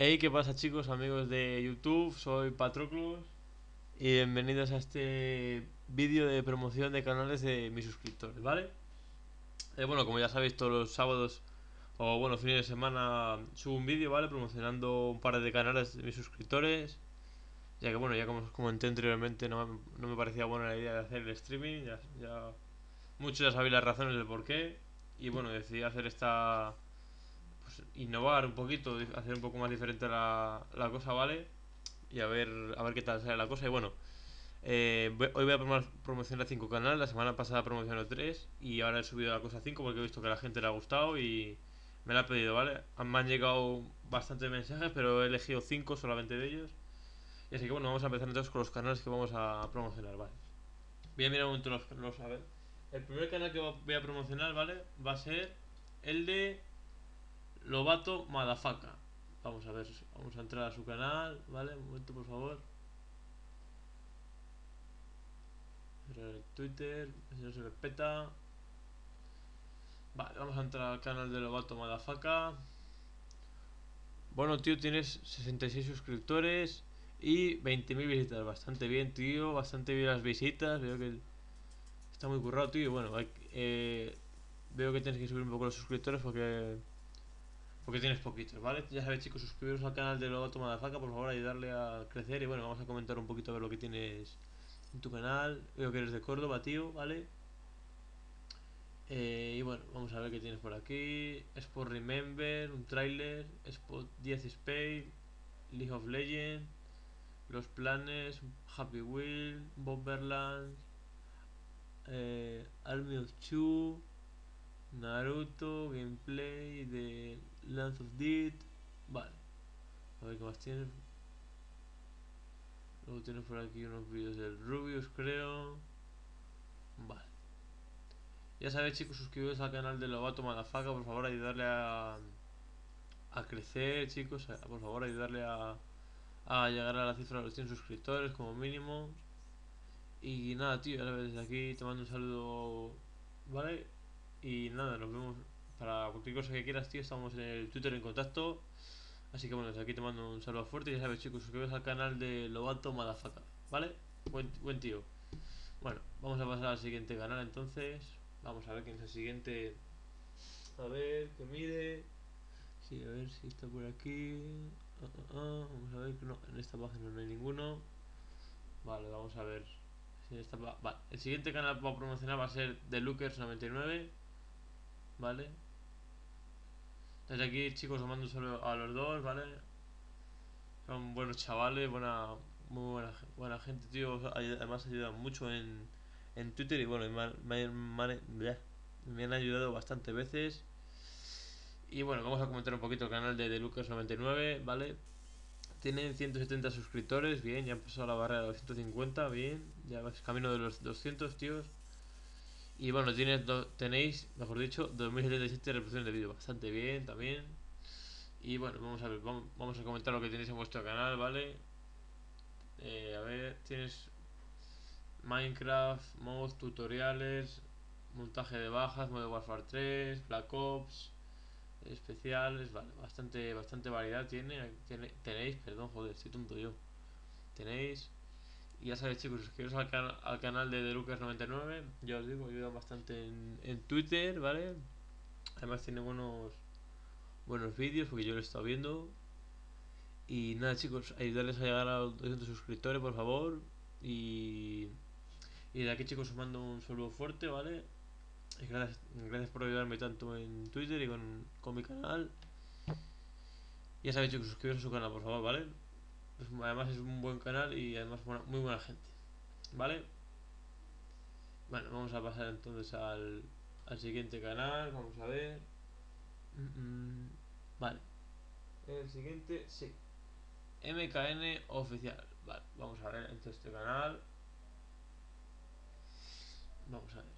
Hey, ¿qué pasa chicos, amigos de YouTube? Soy Patroclus y bienvenidos a este vídeo de promoción de canales de mis suscriptores, ¿vale? Bueno, como ya sabéis, todos los sábados o bueno, fines de semana subo un vídeo, ¿vale? Promocionando un par de canales de mis suscriptores. Ya que bueno, ya como os comenté anteriormente, no me parecía buena la idea de hacer el streaming. Muchos ya sabéis las razones del por qué. Y bueno, decidí hacer esta, pues, innovar un poquito, hacer un poco más diferente la cosa, ¿vale? Y a ver qué tal sale la cosa. Y bueno, hoy voy a promocionar 5 canales. La semana pasada promocioné 3 y ahora he subido la cosa a 5 porque he visto que a la gente le ha gustado y me la ha pedido, ¿vale? Me han llegado bastantes mensajes, pero he elegido 5 solamente de ellos. Y así que bueno, vamos a empezar entonces con los canales que vamos a promocionar, ¿vale? Voy a mirar un momento a ver. El primer canal que voy a promocionar, ¿vale? Va a ser el de Lobato Madafaka. Vamos a ver, vamos a entrar a su canal, ¿vale? Un momento, por favor. Twitter, si no se respeta. Vale, vamos a entrar al canal de Lobato Madafaka. Bueno, tío, tienes 66 suscriptores y 20.000 visitas. Bastante bien, tío. Bastante bien las visitas. Veo que está muy currado, tío. Y bueno, veo que tienes que subir un poco los suscriptores porque tienes poquitos, ¿vale? Ya sabéis, chicos, suscribiros al canal de Lobato Madafaka, por favor, ayudarle a crecer. Y bueno, vamos a comentar un poquito a ver lo que tienes en tu canal. Veo que eres de Córdoba, tío, ¿vale? Y bueno, vamos a ver qué tienes por aquí. Sport Remember, un tráiler, Sport 10 Space, League of Legends, Los Planes, Happy Wheel, Bomberlands, Army of Two, Naruto, gameplay de Lands of Deed. Vale, a ver qué más tienes. Luego tienes por aquí unos vídeos del Rubius, creo. Vale. Ya sabéis, chicos, suscribiros al canal de Lobato Madafaka, por favor, ayudarle a crecer, chicos. Por favor, ayudarle a llegar a la cifra de los 100 suscriptores como mínimo. Y nada, tío, ahora desde aquí te mando un saludo, ¿vale? Y nada, nos vemos para cualquier cosa que quieras, tío. Estamos en el Twitter en contacto. Así que bueno, desde aquí te mando un saludo fuerte. Y ya sabes, chicos, suscribiros al canal de Lobato Madafaka, ¿vale? Buen tío. Bueno, vamos a pasar al siguiente canal entonces. Vamos a ver quién es el siguiente. A ver, que mire. Sí, a ver si está por aquí. Vamos a ver que no, en esta página no hay ninguno. Vale, vamos a ver. Si en esta vale. El siguiente canal para promocionar va a ser TheLookers99. Vale. Desde aquí, chicos, os mando un saludo a los dos, ¿vale? Son buenos chavales, muy buena gente, tío. Además ayudan mucho en Twitter y bueno, me han ayudado bastantes veces. Y bueno, vamos a comentar un poquito el canal de TheLookers99, ¿vale? Tienen 170 suscriptores, bien, ya han pasado la barrera de los 150, bien, ya vais camino de los 200, tíos. Y bueno, tenéis, mejor dicho, 2077 reproducciones de vídeo, bastante bien también. Y bueno, vamos a ver, vamos a comentar lo que tenéis en vuestro canal, ¿vale? A ver, tienes Minecraft, mods, tutoriales, montaje de bajas, Modern Warfare 3, Black Ops, especiales, vale, bastante variedad tenéis, perdón, joder, estoy tonto yo. Tenéis. Y ya sabéis, chicos, suscribiros al canal de TheLucas99. Ya os digo, ayuda bastante en Twitter, ¿vale? Además tiene buenos vídeos porque yo lo he estado viendo. Y nada, chicos, ayudarles a llegar a los 200 suscriptores, por favor. Y, y de aquí, chicos, os mando un saludo fuerte, ¿vale? Y gracias por ayudarme tanto en Twitter y con mi canal. Y ya sabéis, chicos, suscribiros a su canal, por favor, ¿vale? Además es un buen canal y además muy buena gente, ¿vale? Bueno, vamos a pasar entonces al siguiente canal. Vamos a ver. Vale. El siguiente, sí. MKN oficial. Vale, vamos a ver entonces este canal. Vamos a ver.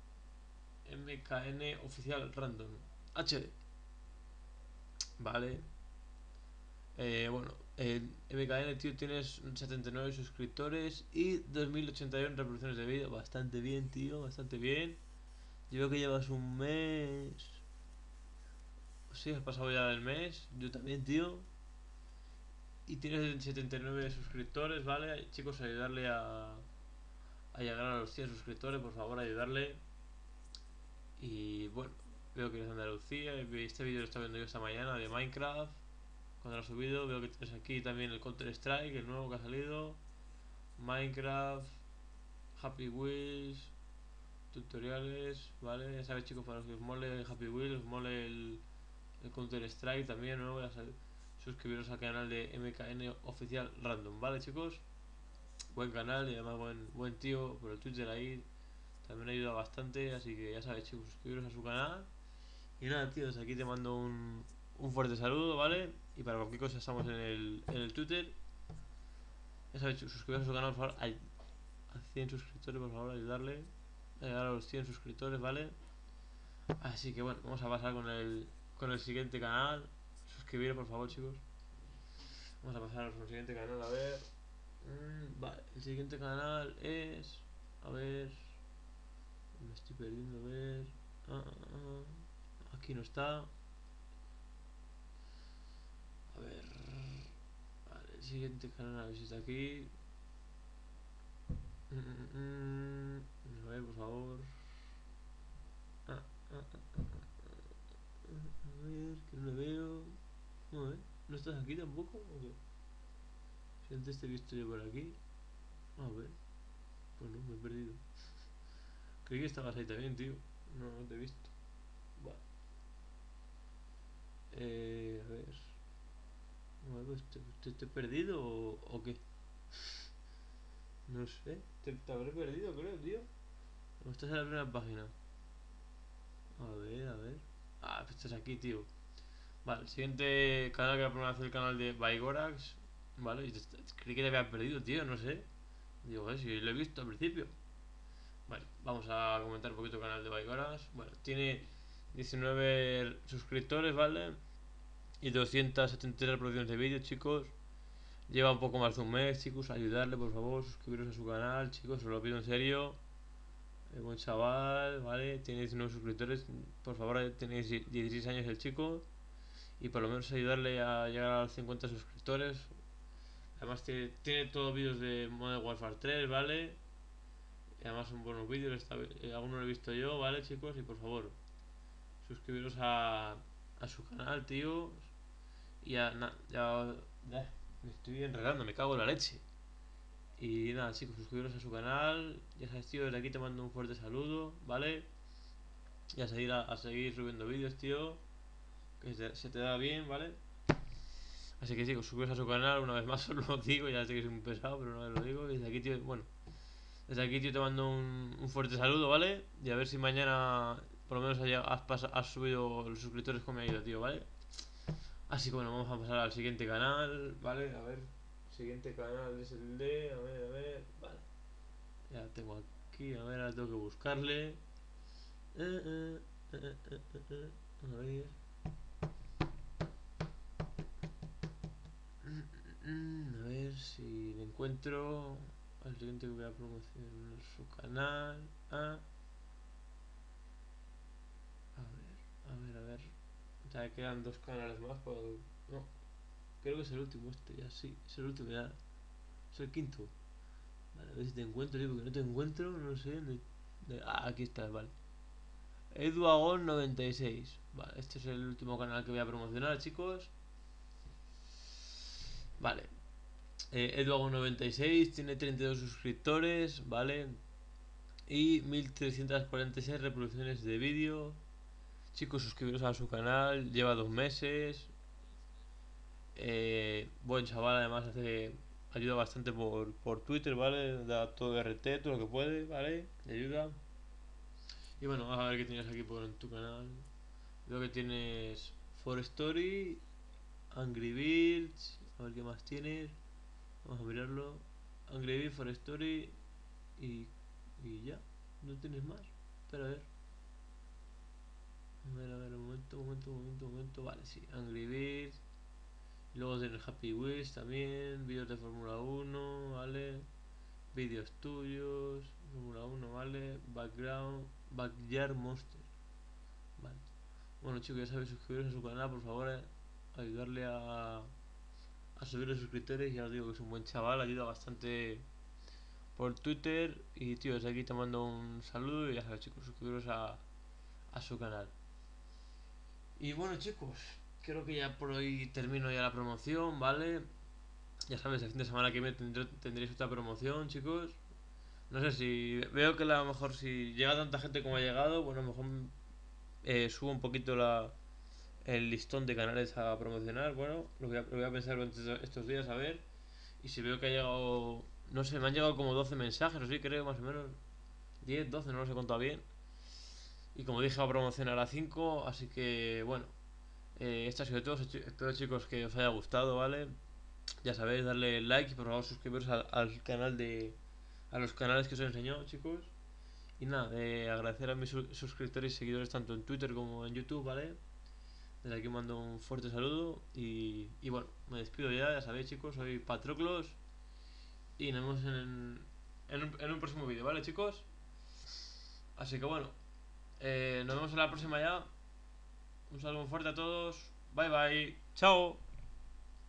MKN oficial random. HD. Vale. Bueno, MKN, tío, tienes 79 suscriptores y 2081 reproducciones de vídeo. Bastante bien, tío, bastante bien. Yo veo que llevas un mes. Sí, has pasado ya el mes. Yo también, tío. Y tiene 79 suscriptores, ¿vale? Chicos, ayudarle a llegar a los 100 suscriptores, por favor, ayudarle. Y bueno, veo que es de Andalucía. Este vídeo lo estaba viendo yo esta mañana de Minecraft. Cuando lo he subido, veo que tienes aquí también el Counter Strike, el nuevo que ha salido. Minecraft, Happy Wheels, tutoriales, ¿vale? Ya sabéis, chicos, para los que os mole Happy Wheels, os mole el Counter Strike también, ¿no? Suscribiros al canal de MKN Oficial Random, ¿vale, chicos? Buen canal y además buen tío por el Twitter ahí. También ayuda bastante, así que ya sabéis, chicos, suscribiros a su canal. Y nada, tíos, aquí te mando un fuerte saludo, ¿vale? Y para cualquier cosa estamos en el Twitter. Ya sabéis, suscribiros a su canal, por favor. A 100 suscriptores, por favor, ayudarle a llegar a los 100 suscriptores, ¿vale? Así que bueno, vamos a pasar con el siguiente canal. Suscribiros, por favor, chicos. Vamos a pasar con el siguiente canal, a ver. Vale, el siguiente canal es... A ver... Me estoy perdiendo, a ver... Aquí no está. A ver... Vale, el siguiente canal, a ver si está aquí. A ver, por favor. Ah, ah, ah, a ver, que no le veo. A ver, ¿no estás aquí tampoco? ¿O qué? Si antes te he visto yo por aquí. A ver, pues no, me he perdido. Creí que estabas ahí también, tío. No, no te he visto. Vale. A ver. A ver, pues, ¿te he perdido o qué? No sé. Te habré perdido, creo, tío. ¿O estás en la primera página? A ver, a ver. Ah, pues estás aquí, tío. Vale, el siguiente canal que voy a poner es el canal de Bygorax. Vale, creí que te había perdido, tío, no sé. Digo, si lo he visto al principio. Vale, vamos a comentar un poquito el canal de Bygorax. Bueno, tiene 19 suscriptores, ¿vale? Y 273 reproducciones de vídeos, chicos. Lleva un poco más de un mes, chicos. Ayudarle, por favor, suscribiros a su canal, chicos, os lo pido en serio. Buen chaval, ¿vale? Tiene 19 suscriptores. Por favor, tenéis 16 años el chico. Y por lo menos ayudarle a llegar a los 50 suscriptores. Además tiene todos vídeos de Modern Warfare 3, ¿vale? Y además son buenos vídeos, algunos lo he visto yo, ¿vale, chicos? Y por favor, suscribiros a su canal, tío. Y me estoy enredando, me cago en la leche. Y nada, chicos, suscribiros a su canal. Ya sabes, tío, desde aquí te mando un fuerte saludo, ¿vale? Y a seguir subiendo vídeos, tío. Que se te da bien, ¿vale? Así que chicos, suscribiros a su canal, una vez más os lo digo, ya sé que soy un pesado, pero una vez lo digo. Y desde aquí, tío, bueno, desde aquí, tío, te mando un fuerte saludo, ¿vale? Y a ver si mañana por lo menos has subido los suscriptores con mi ayuda, tío, ¿vale? Así que bueno, vamos a pasar al siguiente canal, ¿vale? A ver, siguiente canal es el de... a ver, vale. Ya tengo aquí, a ver, ahora tengo que buscarle. A ver. A ver si le encuentro al siguiente que voy a promocionar su canal. A ver. Ya quedan dos canales más. No, creo que es el último este, ya sí, es el último ya. Es el quinto. Vale, a ver si te encuentro, tío, porque no te encuentro, no sé. Aquí está, vale. Eduagon96. Vale, este es el último canal que voy a promocionar, chicos. Vale. Eduagon96 tiene 32 suscriptores, ¿vale? Y 1346 reproducciones de vídeo. Chicos, suscribiros a su canal, lleva 2 meses. Buen chaval, además ayuda bastante por Twitter, ¿vale? Da todo RT, todo lo que puede, ¿vale? Le ayuda. Y bueno, vamos a ver qué tienes aquí por en tu canal. Veo que tienes For Story, Angry Birds, a ver qué más tienes. Vamos a mirarlo. Angry Birds, For Story y ya. No tienes más. Espera a ver. A ver, un momento. Vale, sí, Angry Birds. Luego tienes Happy Wheels también, vídeos de Fórmula 1, ¿vale? Vídeos tuyos, Fórmula 1, ¿vale? Backyard Monster, ¿vale? Bueno, chicos, ya sabéis, suscribiros a su canal, por favor, ayudarle a subir los suscriptores. Ya os digo que es un buen chaval, ayuda bastante por Twitter. Y tío, desde aquí te mando un saludo y ya sabes chicos, suscribiros a su canal. Y bueno chicos, creo que ya por hoy termino ya la promoción, ¿vale? Ya sabes, el fin de semana que viene tendréis otra promoción, chicos. No sé si veo que a lo mejor si llega tanta gente como ha llegado, bueno, a lo mejor subo un poquito el listón de canales a promocionar. Bueno, lo voy a pensar durante estos días a ver. Y si veo que ha llegado, no sé, me han llegado como 12 mensajes, o sí, creo, más o menos. 10 12 no los he contado bien. Y como dije, va a promocionar a 5, así que bueno. Esto ha sido todo. Espero chicos que os haya gustado, ¿vale? Ya sabéis, darle like y por favor suscribiros al canal a los canales que os he enseñado, chicos. Y nada, agradecer a mis suscriptores y seguidores tanto en Twitter como en YouTube, ¿vale? Desde aquí mando un fuerte saludo y bueno, me despido ya sabéis chicos, soy Patroclos y nos vemos en un próximo vídeo, ¿vale chicos? Así que bueno, nos vemos en la próxima ya. Un saludo fuerte a todos, bye bye, chao.